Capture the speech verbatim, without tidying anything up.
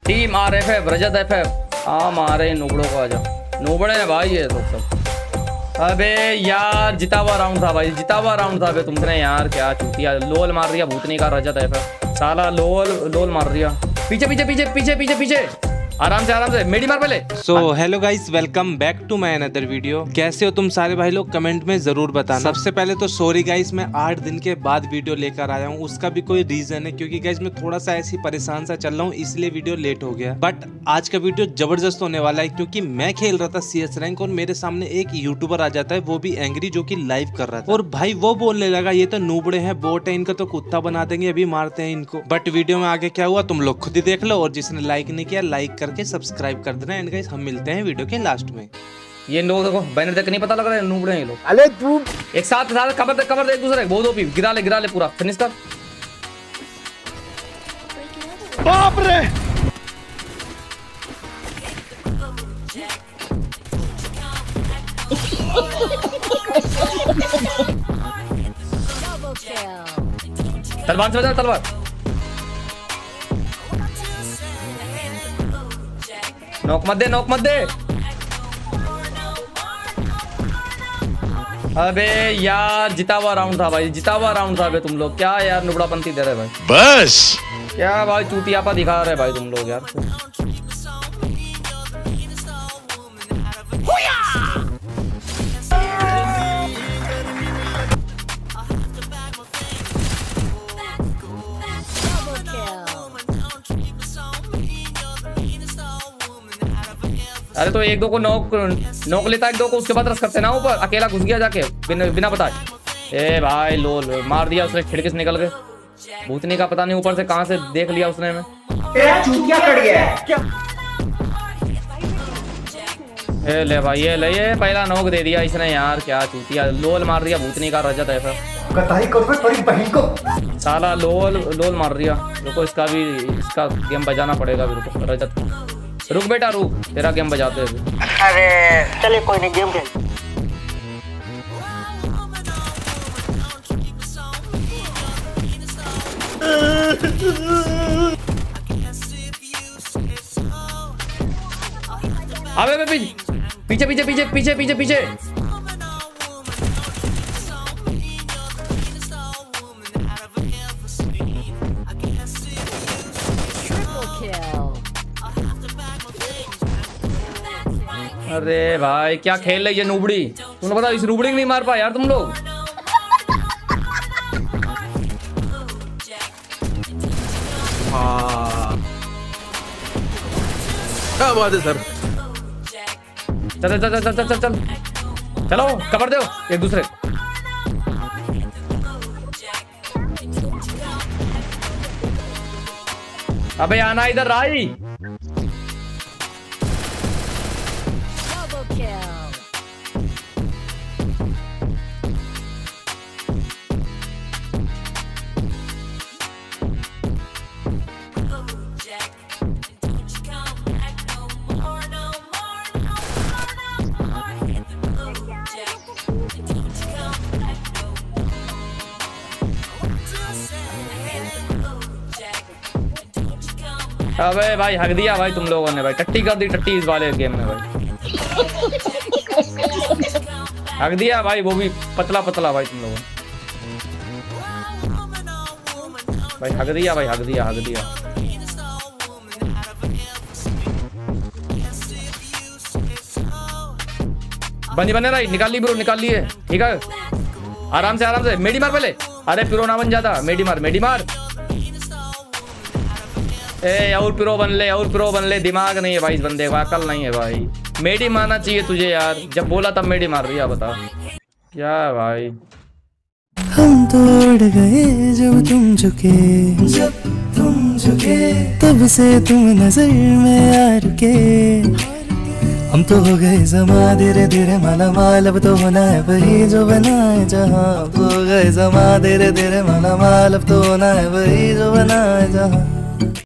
Team R F F Rajat F F आ मारे नुबड़ों को आ जाओ। नुबड़े हैं भाई ये तो सब। अबे यार जिता हुआ राउंड था भाई, जिता हुआ राउंड था। अबे तुमने यार क्या चूतिया लोल मार दिया भूतनी का रजत एफ एफ साला लोल लोल मार दिया। पीछे पीछे पीछे पीछे पीछे पीछे आराम से आराम से मेडी मार पहले। So hello guys, welcome back to my another video. कैसे हो तुम सारे भाई लोग, कमेंट में जरूर बताना। सबसे पहले तो सॉरी गाइस, मैं आठ दिन के बाद वीडियो लेकर आया हूँ। उसका भी कोई रीजन है, क्योंकि गाइस मैं थोड़ा सा ऐसी परेशान सा चल रहा हूँ, इसलिए वीडियो लेट हो गया। बट आज का वीडियो जबरदस्त होने वाला है, क्योंकि मैं खेल रहा था सी एस रैंक और मेरे सामने एक यूट्यूबर आ जाता है, वो भी एंग्री, जो की लाइव कर रहा था। और भाई वो बोलने लगा ये तो नूबड़े हैं, बोट है, इनका तो कुत्ता बना देंगे, अभी मारते हैं इनको। बट वीडियो में आगे क्या हुआ तुम लोग खुद ही देख लो, और जिसने लाइक नहीं किया लाइक करके सब्सक्राइब कर देना। एंड गाइस हम मिलते हैं वीडियो के लास्ट में। ये लोग देखो बैनर देख नहीं पता लग रहा है, नूबड़े हैं ये लोग। अरे तू एक साथ साथ कवर दे कवर दे एक दूसरे बहुत ओपी गिरा ले गिरा ले पूरा फिनिश कर। बाप रे तलवार से बजा तलवार। नोक मत दे नोक मत दे। अबे यार जिता हुआ राउंड था भाई, जिता हुआ राउंड था। अबे तुम लोग क्या यार नुबड़ापंती दे रहे भाई, बस क्या भाई चूतियापा दिखा रहे भाई तुम लोग यार। अरे तो एक दो को नॉक नॉक लेता है, एक दो को उसके बाद रस करते ना ऊपर, अकेला घुस गया जाके बिना बिना बताए। ए भाई लोल मार दिया उसने, खिड़की से निकल गए। भूतनी का पता नहीं ऊपर से कहां से देख लिया उसने। में तेरा चूतिया कट गया है क्या? ए ले भाई ये ले, ये पहला नॉक दे दिया इसने यार, क्या चूतिया लोल मार दिया भूतनी का रजत है। फिर कताई करो तेरी बहन को साला लोल लोल मार दिया। रुको इसका भी इसका गेम बजाना पड़ेगा। रुको रजत रुक बेटा रुक, तेरा गेम बजाते हैं। अरे चलिए कोई नहीं गेम खेल। अबे पीछे पीछे पीछे पीछे पीछे पीछे। अरे भाई क्या खेल रही है नूबड़ी, तुमने पता इस नूबड़ी नहीं मार पाया यार तुम लोग। हाँ क्या बात है सर। चल चल चल चल चल चल चलो कवर दो एक दूसरे। अबे आना इधर राई। अबे भाई हक दिया भाई तुम लोगों ने भाई, टट्टी कर दी टट्टी इस वाले गेम में भाई। हक दिया भाई, वो भी पतला पतला भाई तुम लोगों भाई। हक दिया भाई, हक दिया हक दिया। बनी बने रही निकाल ली ब्रो, निकाल लिए ठीक है। आराम से आराम से मेडी मार पहले। अरे पिरो ना बन जाता, मेडी मार मेडी मार। ए और प्रो बन ले और प्रो बन ले, दिमाग नहीं है भाई इस बंदे को, अकल नहीं है भाई। मेडी मारना चाहिए तुझे यार, जब बोला तब मेडी मार दिया। बता क्या भाई। हम तोड़ गए जब तुम झुके, जब तुम झुके तब से तुम नजर में आ रुके। हम तो हो गए जमा धीरे धीरे माला माल, अब तो होना है वही जो बनाए जहाँ। हो गए जमा धीरे धीरे माला माल, अब तो होना है वही जो बनाए जहाँ।